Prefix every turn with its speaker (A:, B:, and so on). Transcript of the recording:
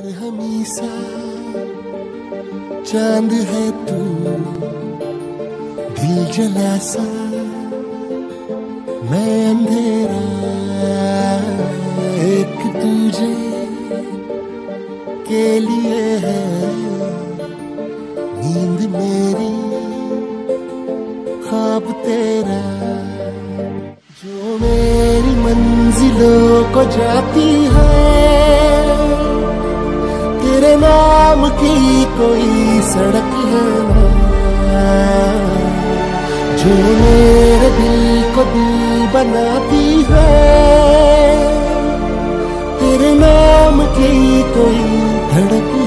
A: बरहमी सा चांद है तू, दिल जला सा मैं अंधेरा, एक तुझे के लिए है नींद मेरी, ख्वाब तेरा जो मेरी मंजिलों को जाती है, तेरे नाम की कोई सड़क है ना, जो मेरे दिल को दिल बनाती है, तेरे नाम की कोई धड़क